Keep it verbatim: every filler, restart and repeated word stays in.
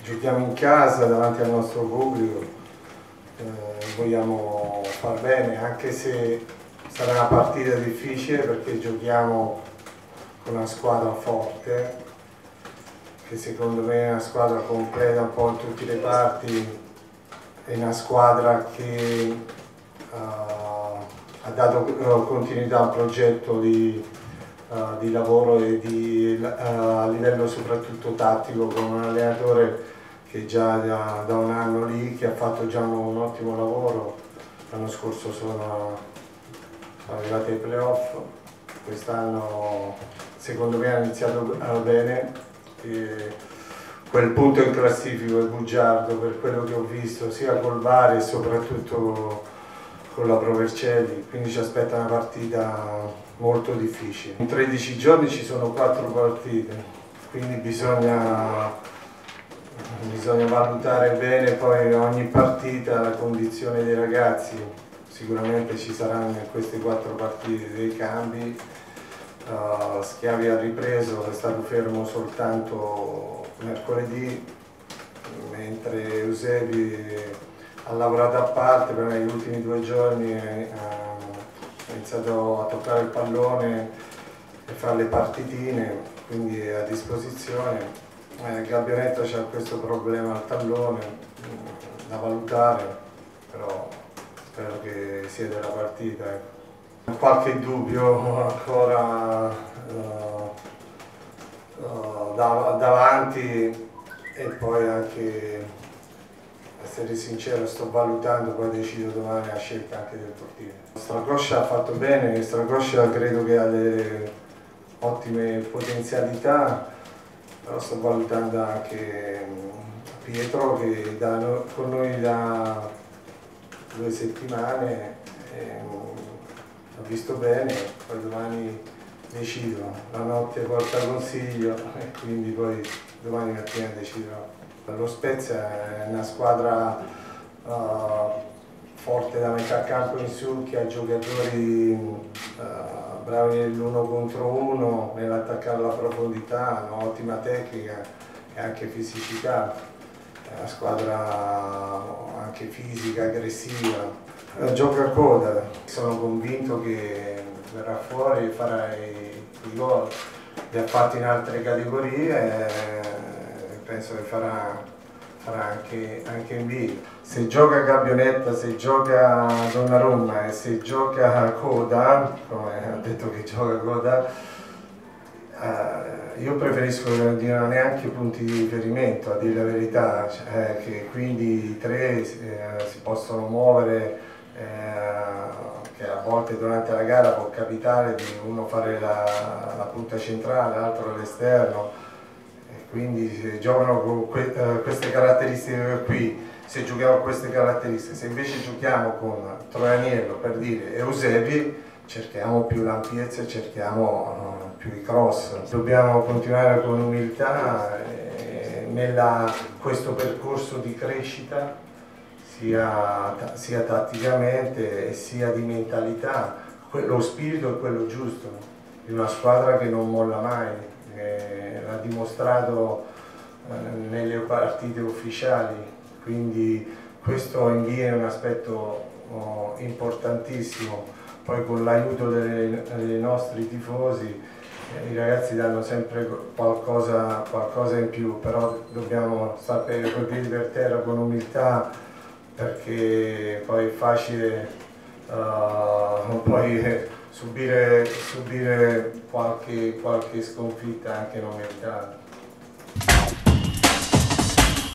Giochiamo in casa davanti al nostro pubblico, eh, vogliamo far bene, anche se sarà una partita difficile perché giochiamo con una squadra forte, che secondo me è una squadra completa un po' in tutti i reparti, è una squadra che uh, ha dato uh, continuità a un progetto di, uh, di lavoro e di, uh, a livello soprattutto tattico, con un allenatore che già da, da un anno lì, che ha fatto già un, un ottimo lavoro. L'anno scorso sono, sono arrivati ai playoff, quest'anno secondo me ha iniziato bene. E quel punto in classifica è bugiardo per quello che ho visto, sia col Bari e soprattutto con la Pro Vercelli, quindi ci aspetta una partita molto difficile. In tredici giorni ci sono quattro partite, quindi bisogna Bisogna valutare bene poi ogni partita, la condizione dei ragazzi. Sicuramente ci saranno in queste quattro partite dei cambi. Uh, Schiavi ha ripreso, è stato fermo soltanto mercoledì, mentre Eusebi ha lavorato a parte, però negli ultimi due giorni ha iniziato a toccare il pallone e fare le partitine, quindi è a disposizione. Eh, Gabionetta c'ha questo problema al tallone mh, da valutare, però spero che sia della partita. Ecco. Qualche dubbio ancora uh, uh, dav davanti, e poi anche, essere sincero, sto valutando, poi decido domani la scelta anche del portiere. Stracoscia ha fatto bene, Stracoscia credo che ha delle ottime potenzialità. Però sto valutando anche Pietro, che da no, con noi da due settimane eh, ho visto bene, poi domani decido, la notte porta consiglio e quindi poi domani mattina deciderò. Lo Spezia è una squadra uh, forte da metà campo in su, che ha giocatori uh, bravi nell'uno contro uno, nell'attaccare alla profondità, hanno ottima tecnica e anche fisicità. È una squadra anche fisica, aggressiva. Eh, gioca a coda, sono convinto che verrà fuori e farà i, i gol. Li ha fatti in altre categorie e penso che farà, farà anche, anche in B. Se gioca Gabionetta, se gioca Donnarumma e se gioca Coda, come ha detto che gioca Coda, eh, io preferisco di non neanche punti di riferimento, a dire la verità, cioè, che quindi i tre eh, si possono muovere, eh, che a volte durante la gara può capitare di uno fare la, la punta centrale, l'altro all'esterno, e quindi se giocano con que eh, queste caratteristiche qui. Se giochiamo con queste caratteristiche, se invece giochiamo con Troianiello, per dire, Eusebi, cerchiamo più l'ampiezza e cerchiamo uh, più i cross. Dobbiamo continuare con umiltà eh, nella questo percorso di crescita, sia, sia tatticamente e sia di mentalità. Lo spirito è quello giusto, di una squadra che non molla mai, eh, l'ha dimostrato eh, nelle partite ufficiali. Quindi questo in B è un aspetto oh, importantissimo. Poi con l'aiuto dei nostri tifosi eh, i ragazzi danno sempre qualcosa, qualcosa in più, però dobbiamo sapere coi piedi per terra, con umiltà, perché poi è facile uh, poi subire, subire qualche, qualche sconfitta anche non meritata.